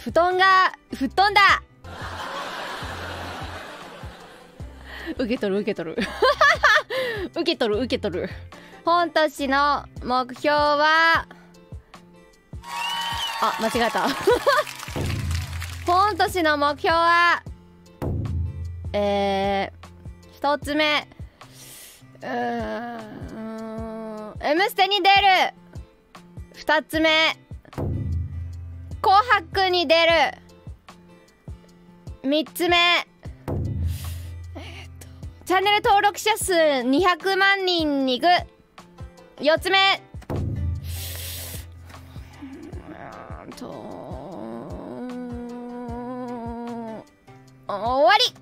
布団が吹っ飛んだ。受け取る受け取る受け取る受け取る。本年の目標は、あ、間違えた本年の目標は一つ目、M ステに出る。二つ目、紅白に出る。三つ目、チャンネル登録者数200万人に行く。四つ目、終わり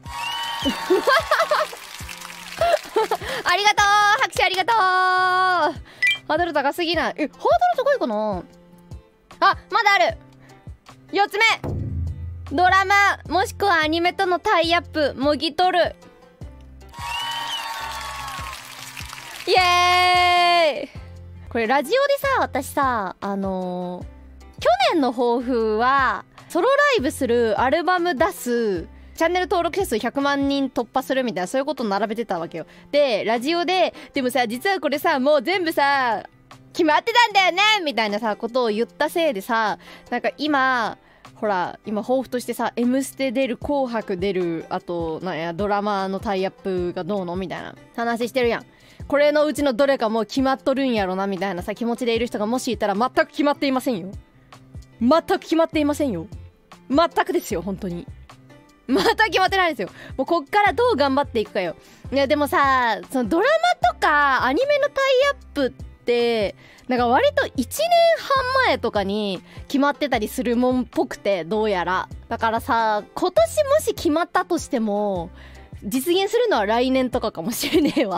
ありがとう、拍手ありがとう。ハードル高すぎない？ハードル高いかな。あ、まだある。4つ目、ドラマもしくはアニメとのタイアップもぎ取る。イエーイ。これラジオでさ、私さ、去年の抱負はソロライブする、アルバム出す、チャンネル登録者数100万人突破するみたいな、そういうことを並べてたわけよ。でラジオで、でもさ、実はこれさ、もう全部さ決まってたんだよねみたいなさことを言ったせいでさ、なんか今ほら、今抱負としてさ、 M ステ出る、紅白出る、あとなんやドラマのタイアップがどうのみたいな話してるやん。これのうちのどれかもう決まっとるんやろなみたいなさ気持ちでいる人がもしいたら、全く決まっていませんよ。全く決まっていませんよ。全くですよ、本当に全く決まってないんですよ。もうこっからどう頑張っていくかよ。いやでもさ、そのドラマとかアニメのタイアップってなんか割と1年半前とかに決まってたりするもんっぽくて、どうやら。だからさ、今年もし決まったとしても実現するのは来年とかかもしれねえわ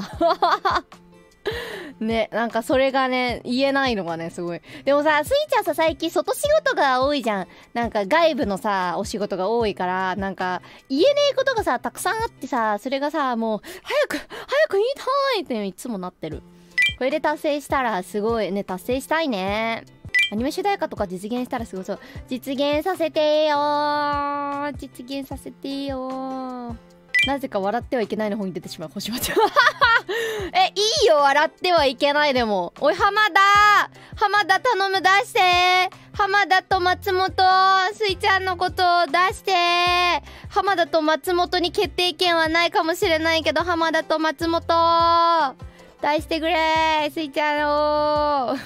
ね、なんかそれがね言えないのがねすごい。でもさ、スイちゃんさ、最近外仕事が多いじゃん。なんか外部のさお仕事が多いから、なんか言えねえことがさたくさんあってさ、それがさもう早く言いたいっていつもなってる。これで達成したらすごいね、達成したいね。アニメ主題歌とか実現したらすごそう。実現させてよー、実現させてよー。なぜか笑ってはいけないの方に出てしまう星町いいよ、笑ってはいけないでも。おい、浜田頼む、出して。浜田と松本、スイちゃんのことを出して。浜田と松本に決定権はないかもしれないけど、浜田と松本出してくれ、スイちゃんを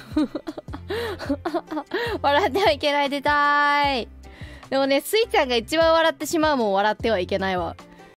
笑ってはいけない、出たい。でもね、スイちゃんが一番笑ってしまうもん、笑ってはいけないわ。